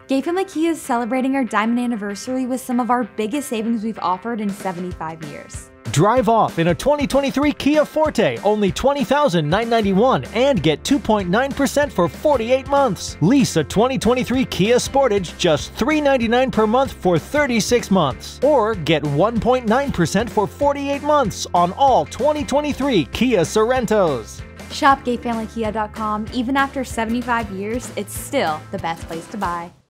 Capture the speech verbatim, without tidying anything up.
Gay Family Kia is celebrating our diamond anniversary with some of our biggest savings we've offered in seventy-five years. Drive off in a twenty twenty-three Kia Forte, only twenty thousand nine hundred ninety-one dollars, and get two point nine percent for forty-eight months. Lease a twenty twenty-three Kia Sportage, just three hundred ninety-nine dollars per month for thirty-six months. Or get one point nine percent for forty-eight months on all twenty twenty-three Kia Sorentos. Shop gay family kia dot com. Even after seventy-five years, it's still the best place to buy.